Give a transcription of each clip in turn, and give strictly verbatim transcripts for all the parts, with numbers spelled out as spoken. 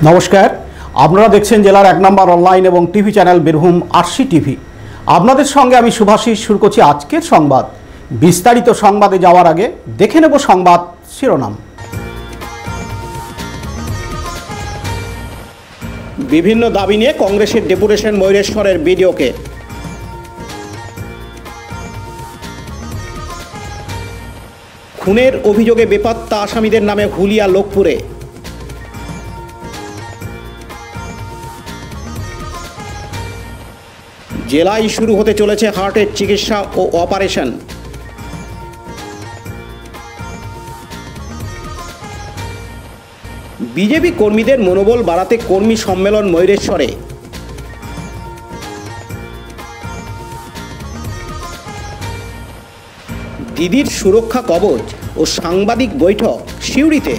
নমস্কার, আপনারা দেখছেন জেলার এক নম্বর অনলাইন এবং TV channel Birbhum RC TV. আপনাদের সঙ্গে আমি শুভাশিস শুরু করছি আজকের সংবাদ। বিস্তারিত সংবাদে যাওয়ার আগে দেখে নেব সংবাদ শিরোনাম। বিভিন্ন দাবি নিয়ে কংগ্রেসের ডেপুটেশন ময়ূরেশ্বরের বিডিওকে। খুনের অভিযোগে বেপাত্তা আসামিদের নামে হুলিয়া লোকপুরে। জেলায় শুরু হতে চলেছে হার্টের চিকিৎসা ও অপারেশন। বিজেপি কর্মীদের মনোবল বাড়াতে কর্মী সম্মেলন ময়ূরেশ্বরে। দিদির সুরক্ষা কবচ ও সাংবাদিক বৈঠক সিউড়িতে।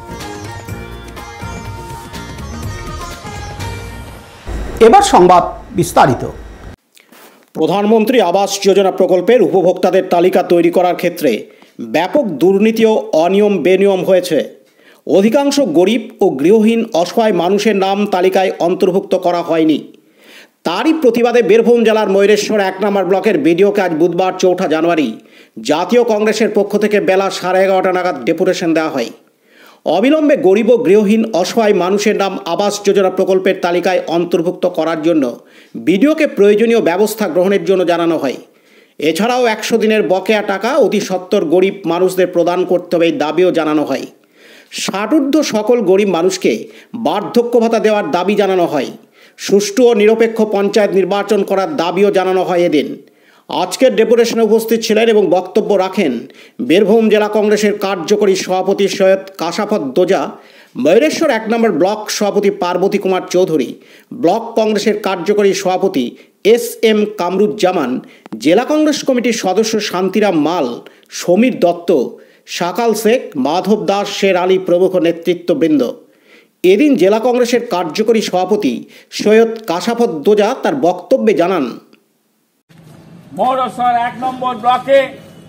এবার সংবাদ বিস্তারিত। প্রধানমন্ত্রী আবাস যোজনা প্রকল্পের উপভোক্তাদের তালিকা তৈরি করার ক্ষেত্রে ব্যাপক দুর্নীতি ও অনিয়ম বেনিয়ম হয়েছে। অধিকাংশ গরিব ও গৃহহীন অসহায় মানুষের নাম তালিকায় অন্তর্ভুক্ত করা হয়নি। তারই প্রতিবাদে বীরভূম জেলার ময়ূরেশ্বর এক নম্বর ব্লকের বিডিওকে আজ বুধবার চৌঠা জানুয়ারি জাতীয় কংগ্রেসের পক্ষ থেকে বেলা সাড়ে এগারোটা নাগাদ ডেপুটেশন দেওয়া হয়। অবিলম্বে গরিব ও গৃহহীন অসহায় মানুষের নাম আবাস যোজনা প্রকল্পের তালিকায় অন্তর্ভুক্ত করার জন্য বিডিওকে প্রয়োজনীয় ব্যবস্থা গ্রহণের জন্য জানানো হয়। এছাড়াও একশো দিনের বকেয়া টাকা অতি সত্বর গরিব মানুষদের প্রদান করতে হবে এই দাবিও জানানো হয়। ষাটঊর্ধ্ব সকল গরিব মানুষকে বার্ধক্য ভাতা দেওয়ার দাবি জানানো হয়। সুষ্ঠু ও নিরপেক্ষ পঞ্চায়েত নির্বাচন করার দাবিও জানানো হয় এদিন। আজকের ডেপুটেশনে উপস্থিত ছিলেন এবং বক্তব্য রাখেন বীরভূম জেলা কংগ্রেসের কার্যকরী সভাপতি সৈয়দ কাশাফত দোজা, ময়ূরেশ্বর এক নম্বর ব্লক সভাপতি পার্বতী কুমার চৌধুরী, ব্লক কংগ্রেসের কার্যকরী সভাপতি এস এম কামরুজ্জামান, জেলা কংগ্রেস কমিটির সদস্য শান্তিরাম মাল, সমীর দত্ত, সাকাল শেখ, মাধব দাস, শের আলী প্রমুখ নেতৃত্ববৃন্দ। এদিন জেলা কংগ্রেসের কার্যকরী সভাপতি সৈয়দ কাশাফত দোজা তার বক্তব্যে জানান, ময়ূরেশ্বর এক নম্বর ব্লকে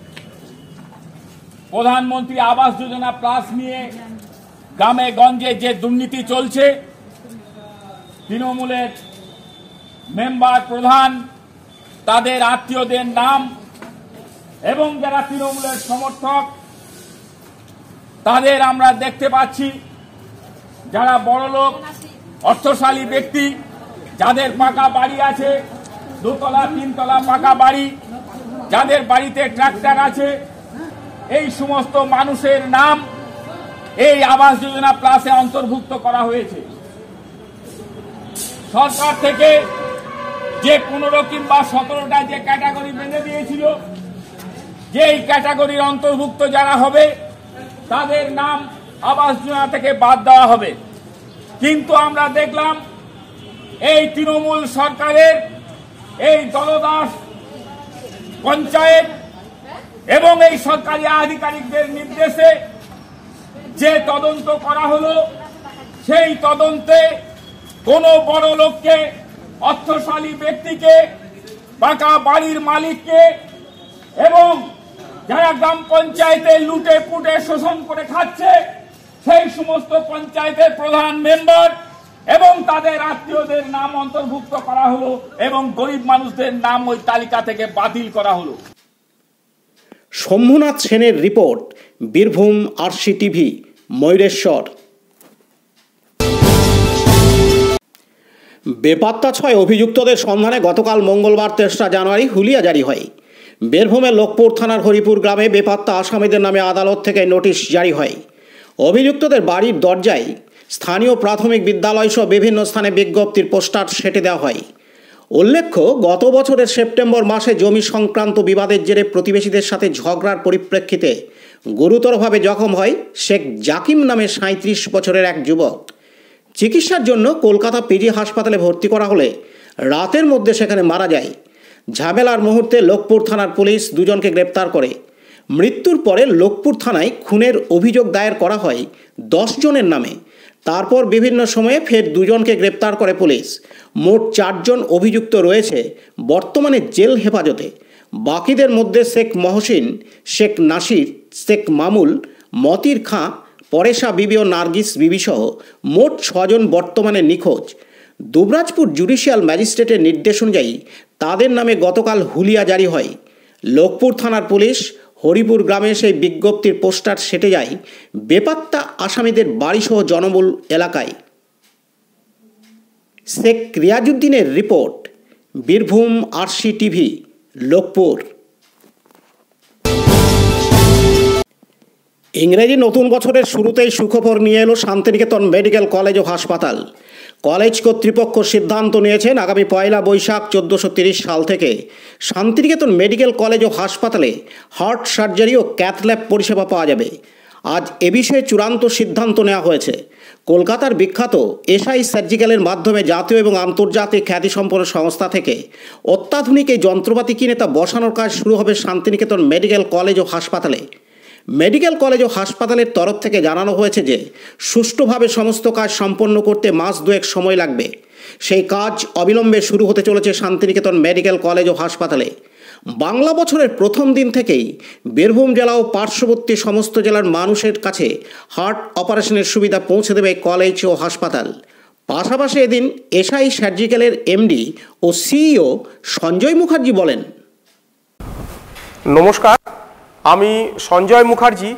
প্রধানমন্ত্রী আবাস যোজনা প্লাস নিয়ে গ্রামে গঞ্জে যে দুর্নীতি চলছে, তৃণমূলের মেম্বার প্রধান তাদের আত্মীয়দের নাম এবং যারা তৃণমূলের সমর্থক তাদের আমরা দেখতে পাচ্ছি, যারা বড়লোক অর্থশালী ব্যক্তি যাদের পাকা বাড়ি আছে, দোতলা তিনতলা পাকা বাড়ি, যাদের বাড়িতে ট্রাক্টর আছে, এই সমস্ত মানুষের নাম এই আবাস যোজনা প্লাসে অন্তর্ভুক্ত করা হয়েছে। সরকার থেকে যে পনেরো কিংবা সতেরোটা যে ক্যাটাগরি বেঁধে দিয়েছিল, যে এই ক্যাটাগরির অন্তর্ভুক্ত যারা হবে তাদের নাম আবাস যোজনা থেকে বাদ দেওয়া হবে। কিন্তু আমরা দেখলাম এই তৃণমূল সরকারের এই দলদাস পঞ্চায়েত এবং এই সরকারি আধিকারিকদের নির্দেশে যে তদন্ত করা হলো, সেই তদন্তে কোনো বড় লোককে, অর্থশালী ব্যক্তিকে, পাকা বাড়ির মালিককে এবং যারা গ্রাম পঞ্চায়েতে লুটে পুটে শোষণ করে খাচ্ছে সেই সমস্ত পঞ্চায়েতের প্রধান মেম্বার এবং তাদের আত্মীয়দের নাম অন্তর্ভুক্ত করা হলো এবং গরিব মানুষদের নাম ওই তালিকা থেকে বাতিল করা হলো। শম্ভুনাথ সেনের report, Birbhum RC TV, Mayureswar. বেপাত্তা ছয় অভিযুক্তদের সন্ধানে গতকাল মঙ্গলবার তেসরা জানুয়ারি হুলিয়া জারি হয়। বীরভূমের লোকপুর থানার হরিপুর গ্রামে বেপাত্তা আসামিদের নামে আদালত থেকে নোটিশ জারি হয়। অভিযুক্তদের বাড়ির দরজায় স্থানীয় প্রাথমিক বিদ্যালয় সহ বিভিন্ন স্থানে বিজ্ঞপ্তির পোস্টার সেঁটে দেওয়া হয়। উল্লেখ্য, গত বছরের সেপ্টেম্বর মাসে জমি সংক্রান্ত বিবাদের জেরে প্রতিবেশীদের সাথে ঝগড়ার পরিপ্রেক্ষিতে গুরুতরভাবে জখম হয় শেখ জাকিম নামে সাঁত্রিশ বছরের এক যুবক। চিকিৎসার জন্য কলকাতা পিজি হাসপাতালে ভর্তি করা হলে রাতের মধ্যে সেখানে মারা যায়। ঝামেলার মুহূর্তে লোকপুর থানার পুলিশ দুজনকে গ্রেপ্তার করে। মৃত্যুর পরে লোকপুর থানায় খুনের অভিযোগ দায়ের করা হয় দশ জনের নামে। তারপর বিভিন্ন সময়ে ফের দুজনকে গ্রেপ্তার করে পুলিশ। মোট চারজন অভিযুক্ত রয়েছে বর্তমানে জেল হেফাজতে। বাকিদের মধ্যে শেখ মহসিন, শেখ নাসির, শেখ মামুল, মতির খাঁ, পরেশা বিবি ও নার্গিস বিবি সহ মোট ছজন বর্তমানে নিখোঁজ। দুবরাজপুর জুডিশিয়াল ম্যাজিস্ট্রেটের নির্দেশ অনুযায়ী তাদের নামে গতকাল হুলিয়া জারি হয়। লোকপুর থানার পুলিশ হরিপুর গ্রামে সেই বিজ্ঞপ্তির পোস্টার সেটে যায় বেপাত্তা আসামিদের বাড়িসহ জনবহুল এলাকায়। শেখ রিয়াজউদ্দিনের report, Birbhum RC TV, Lokpur. ইংরেজি নতুন বছরের শুরুতেই সুখবর নিয়ে এলো শান্তিনিকেতন মেডিকেল কলেজ ও হাসপাতাল। কলেজ কর্তৃপক্ষ সিদ্ধান্ত নিয়েছেন আগামী পয়লা বৈশাখ চোদ্দোশো তিরিশ সাল থেকে শান্তিনিকেতন মেডিকেল কলেজ ও হাসপাতালে হার্ট সার্জারি ও ক্যাথ ল্যাব পরিষেবা পাওয়া যাবে। আজ এ বিষয়ে চূড়ান্ত সিদ্ধান্ত নেওয়া হয়েছে। কলকাতার বিখ্যাত এসআই সার্জিক্যালের মাধ্যমে জাতীয় এবং আন্তর্জাতিক খ্যাতিসম্পন্ন সংস্থা থেকে অত্যাধুনিক এই যন্ত্রপাতি কিনে তা বসানোর কাজ শুরু হবে শান্তিনিকেতন মেডিকেল কলেজ ও হাসপাতালে। মেডিকেল কলেজ ও হাসপাতালের তরফ থেকে জানানো হয়েছে যে সুষ্ঠুভাবে সমস্ত কাজ সম্পন্ন করতে মাস দুয়েক সময় লাগবে। সেই কাজ অবিলম্বে শুরু হতে চলেছে শান্তিনিকেতন মেডিকেল কলেজ ও হাসপাতালে। বাংলা বছরের প্রথম দিন থেকেই বীরভূম জেলা ও পার্শ্ববর্তী সমস্ত জেলার মানুষের কাছে হার্ট অপারেশনের সুবিধা পৌঁছে দেবে কলেজ ও হাসপাতাল। পাশাপাশি এদিন এসআই সার্জিক্যালের এমডি ও সিইও সঞ্জয় মুখার্জি বলেন, নমস্কার, আমি সঞ্জয় মুখার্জি,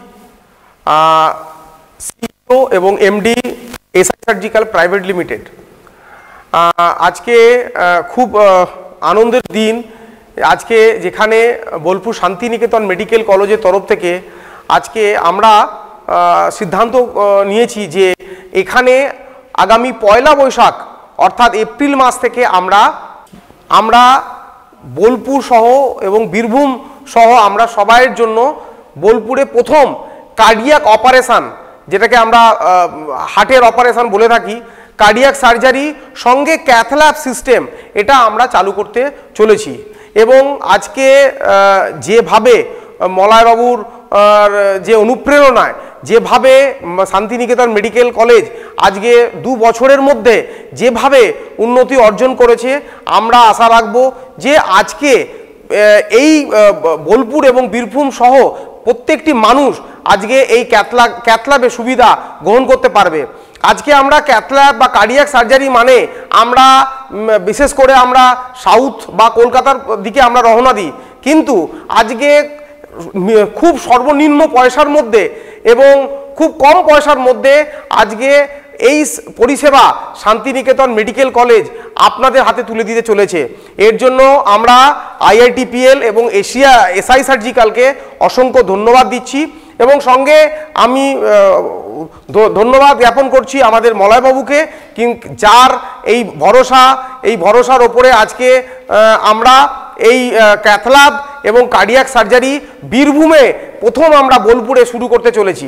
সিইও এবং MD SI surgical private limited. আজকে খুব আনন্দের দিন। আজকে যেখানে বোলপুর শান্তিনিকেতন মেডিকেল কলেজের তরফ থেকে আজকে আমরা সিদ্ধান্ত নিয়েছি যে এখানে আগামী পয়লা বৈশাখ অর্থাৎ এপ্রিল মাস থেকে আমরা আমরা বোলপুর সহ এবং বীরভূম সহ আমরা সবাইয়ের জন্য বোলপুরে প্রথম কার্ডিয়াক অপারেশান, যেটাকে আমরা হার্টের অপারেশান বলে থাকি, কার্ডিয়াক সার্জারি সঙ্গে ক্যাথল্যাব সিস্টেম, এটা আমরা চালু করতে চলেছি। এবং আজকে যেভাবে মলয়বাবুর যে অনুপ্রেরণায় যেভাবে শান্তিনিকেতন মেডিকেল কলেজ আজকে দু বছরের মধ্যে যেভাবে উন্নতি অর্জন করেছে, আমরা আশা রাখব যে আজকে এই বোলপুর এবং বীরভূম সহ প্রত্যেকটি মানুষ আজকে এই ক্যাথলা ক্যাথল্যাবের সুবিধা গ্রহণ করতে পারবে। আজকে আমরা ক্যাথল্যাব বা কার্ডিয়াক সার্জারি মানে আমরা বিশেষ করে আমরা সাউথ বা কলকাতার দিকে আমরা রওনা দিই, কিন্তু আজকে খুব সর্বনিম্ন পয়সার মধ্যে এবং খুব কম পয়সার মধ্যে আজকে এই পরিষেবা শান্তিনিকেতন মেডিকেল কলেজ আপনাদের হাতে তুলে দিতে চলেছে। এর জন্য আমরা আইআইটিপিএল এবং এশিয়া এসআই সার্জিক্যালকে অসংখ্য ধন্যবাদ দিচ্ছি এবং সঙ্গে আমি ধন্যবাদ জ্ঞাপন করছি আমাদের মলয়বাবুকে, যার এই ভরসা এই ভরসার ওপরে আজকে আমরা এই ক্যাথল্যাব এবং কার্ডিয়াক সার্জারি বীরভূমে প্রথম আমরা বোলপুরে শুরু করতে চলেছি।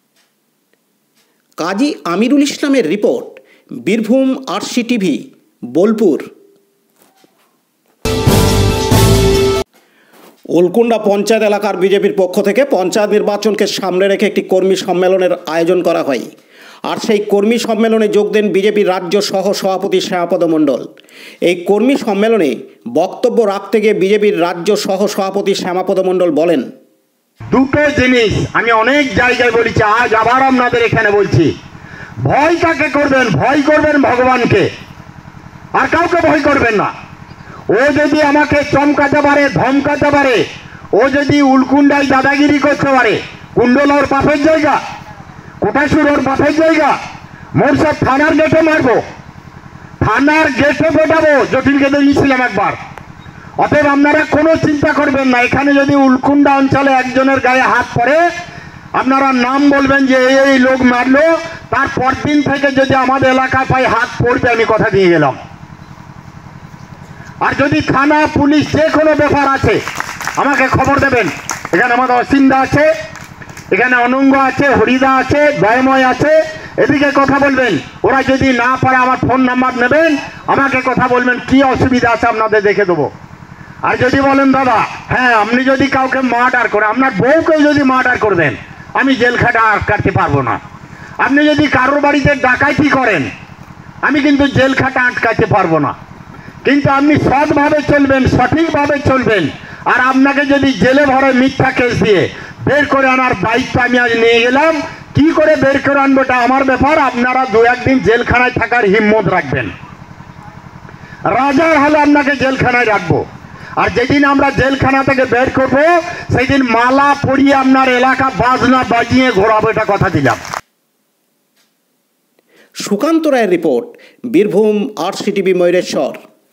কাজী আমিরুল ইসলামের report, Birbhum RC TV, Bolpur. Ulkunda panchayat এলাকার বিজেপির পক্ষ থেকে পঞ্চায়েত নির্বাচনকে সামনে রেখে একটি কর্মী সম্মেলনের আয়োজন করা হয়। আর সেই কর্মী সম্মেলনে যোগ দেন বিজেপির রাজ্য সহ সভাপতি শ্যামাপদ মণ্ডল। এই কর্মী সম্মেলনে বক্তব্য রাখতে গিয়ে বিজেপির রাজ্য সহ সভাপতি শ্যামাপদ মণ্ডল বলেন, দুটো জিনিস আমি অনেক জায়গায় বলেছি, আজ আবার আপনাদের এখানে বলছি, ভয় কাকে করবেন? ভয় করবেন ভগবানকে, আর কাউকে ভয় করবেন না। ও যদি আমাকে চমকাতে পারে, ধমকাতে পারে, ও যদি উলকুন্ডায় দাদাগিরি করতে পারে, কুণ্ডল ওর বাপের জায়গা, কোটাসুর ওর বাপের জায়গা, মোর সব থানার গেটে মারবো, থানার গেটে পেটাবো, জটিলকে দিয়েছিলাম একবার। অতএব আপনারা কোনো চিন্তা করবেন না। এখানে যদি উলকুন্ডা অঞ্চলে একজনের গায়ে হাত পড়ে, আপনারা নাম বলবেন যে এই এই লোক মারলো, তার পরদিন থেকে যদি আমাদের এলাকায় পাই হাত পড়বে, আমি কথা দিয়ে গেলাম। আর যদি থানা পুলিশ যে কোনো ব্যাপার আছে আমাকে খবর দেবেন। এখানে আমাদের অসিন্দা আছে, এখানে অনঙ্গ আছে, হরিদা আছে, জয়ময় আছে, এদিকে কথা বলবেন। ওরা যদি না পারে আমার ফোন নাম্বার নেবেন, আমাকে কথা বলবেন, কি অসুবিধা আছে আপনাদের দেখে দেবো। আর যদি বলেন দাদা হ্যাঁ আপনি যদি কাউকে মার্ডার করে, আপনার বউকেও যদি মার্ডার করে দেন, আমি জেল খাটা আটকাতে পারবো না। আপনি যদি কারোর বাড়িতে ডাকাইতি করেন, আমি কিন্তু জেল খাটা আটকাতে পারবো না। কিন্তু আপনি সৎভাবে চলবেন, সঠিকভাবে চলবেন। আর আপনাকে যদি জেলে ভরে মিথ্যা কেস দিয়ে বের করে আনার দায়িত্ব আমি আজ নিয়ে গেলাম, কি করে বের করে আনবো এটা আমার ব্যাপার। আপনারা দু একদিন জেলখানায় থাকার হিম্মত রাখবেন। রাজার হলে আপনাকে জেলখানায় রাখবো, আর যেদিন আমরা জেলখানা থেকে বের করবো সেই দিন মালা পরিয়ে আপনার এলাকা বাজনা বাজিয়ে ঘোরাবো, এটা কথা দিলাম। সুকান্ত রায়ের রিপোর্ট, বীরভূম আরসিটিভি ময়ূরেশ্বর।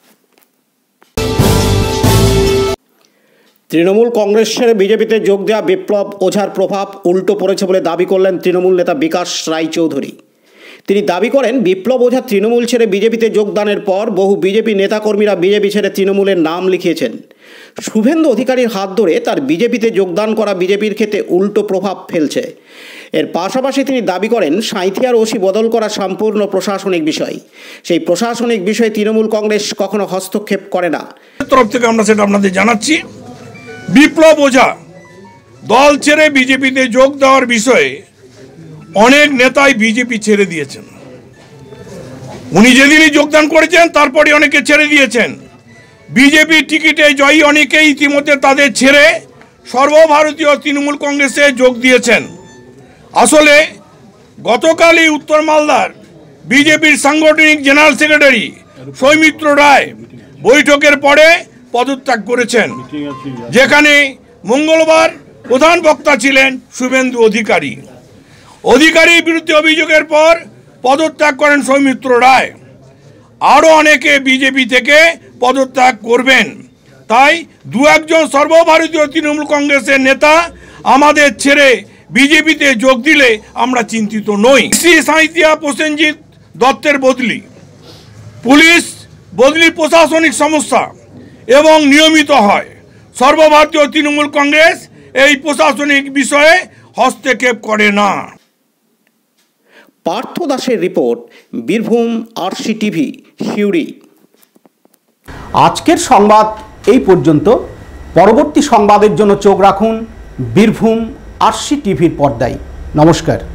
তৃণমূল কংগ্রেস ছেড়ে বিজেপিতে যোগ দেওয়া বিপ্লব ওঝার প্রভাব উল্টো পড়েছে বলে দাবি করলেন তৃণমূল নেতা বিকাশ রায়চৌধুরী। তিনি দাবি করেন, বিপ্লব ওঝা তৃণমূল ছেড়ে বিজেপিতে যোগদানের পর বহু বিজেপি নেতাকর্মীরা বিজেপি ছেড়ে তৃণমূলের নাম লিখিয়েছেন। শুভেন্দু অধিকারীর হাত ধরে তার বিজেপিতে যোগদান করা বিজেপির ক্ষেত্রে উল্টো প্রভাব ফেলছে। এর পাশাপাশি তিনি দাবি করেন, সাঁইথিয়ার ওসি বদল করা সম্পূর্ণ প্রশাসনিক বিষয়। সেই প্রশাসনিক বিষয়ে তৃণমূল কংগ্রেস কখনো হস্তক্ষেপ করে না। তরফ থেকে আমরা সেটা আপনাদের জানাচ্ছি, বিপ্লব ওঝা দল ছেড়ে বিজেপিতে যোগ দেওয়ার বিষয়ে অনেক নেতাই বিজেপি ছেড়ে দিয়েছেন। উনি যেদিনই যোগদান করেছেন তারপরে অনেকে ছেড়ে দিয়েছেন। বিজেপি টিকিটে জয়ী অনেকেই ইতিমধ্যে তাদের ছেড়ে সর্বভারতীয় তৃণমূল কংগ্রেসে যোগ দিয়েছেন। আসলে গতকালই উত্তর মালদার বিজেপির সাংগঠনিক জেনারেল সেক্রেটারি সৌমিত্র রায় বৈঠকের পরে পদত্যাগ করেছেন, যেখানে মঙ্গলবার প্রধান বক্তা ছিলেন শুভেন্দু অধিকারী। অধিকারীর বিরুদ্ধে অভিযোগের পর পদত্যাগ করেন সৌমিত্র রায়। আরও অনেকে বিজেপি থেকে পদত্যাগ করবেন। তাই দু একজন সর্বভারতীয় তৃণমূল কংগ্রেসের নেতা আমাদের ছেড়ে বিজেপিতে যোগ দিলে আমরা চিন্তিত নই। শ্রী সাঁইথিয়া প্রসেনজিৎ দত্তের বদলি, পুলিশ বদলি প্রশাসনিক সমস্যা এবং নিয়মিত হয়। সর্বভারতীয় তৃণমূল কংগ্রেস এই প্রশাসনিক বিষয়ে হস্তক্ষেপ করে না। পার্থ দাসের রিপোর্ট, বীরভূম আরসিটিভি সিউড়ি। আজকের সংবাদ এই পর্যন্ত। পরবর্তী সংবাদের জন্য চোখ রাখুন বীরভূম আরসিটিভির পর্দায়। নমস্কার।